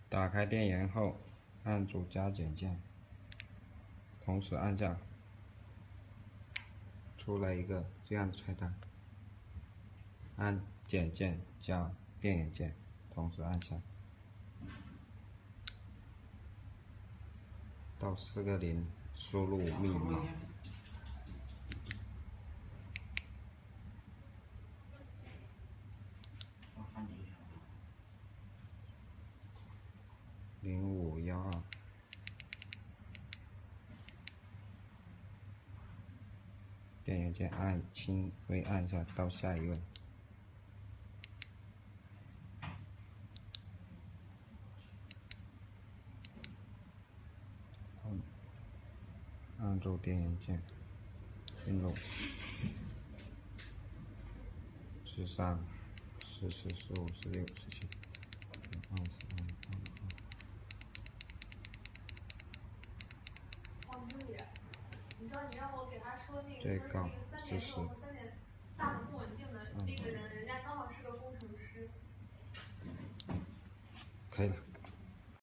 打开电源后，按住加减键，同时按下，出来一个这样的菜单。按减键加电源键，同时按下，到4个0，输入密码。0512，电源键轻微按一下，到下一位。按住电源键，进入13、14、15、16、17、20、 王经理，你知道你让我给他说那个最高 3.6和 40， 3点大的不稳定的那个人，人家刚好是个工程师。 可以了。